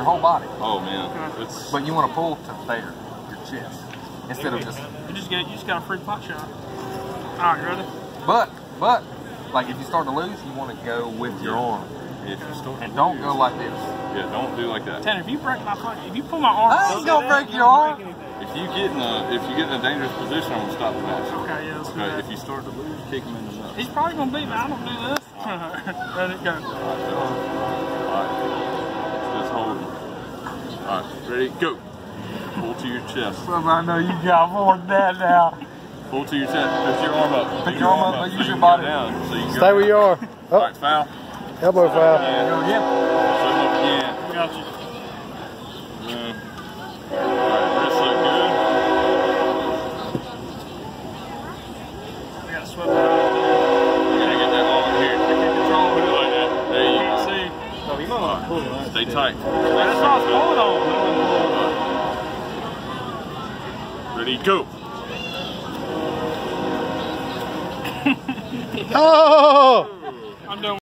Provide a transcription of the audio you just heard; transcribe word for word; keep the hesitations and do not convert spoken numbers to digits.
whole body. Oh man, Okay. it's But you want to pull to there, your chest, instead of just. You just get you just got a free pot shot. All right, ready? But but like if you start to lose, you want to go with your arm, if you start and to don't lose. go like this. Yeah, don't do like that. Tanner, if you break my fucking, if you pull my arm, I ain't gonna break your arm. If you get in a if you get in a dangerous position, I'm gonna stop the match. Okay, yeah, let's do Okay, that. if you start to lose, kick him in the nuts. He's probably gonna beat me. I don't do this. Let it go. Alright, just hold him. Alright, ready, go. Pull to your chest. I know you got more than that now. Pull to your chest. Pick your arm up. Pick your arm up, but use your body. Down, so you Stay where you are. Oh, Alright, foul. elbow foul. Yeah. Go again. Show him up again. Got you. Yeah. Alright, wrist look good. I got swept out. You gotta get that on here. Keep control. Put it like that. There you Can't go. see. Oh, you might want to pull that. Stay tight. That's not pulling on. Ready, go. Oh! I'm done.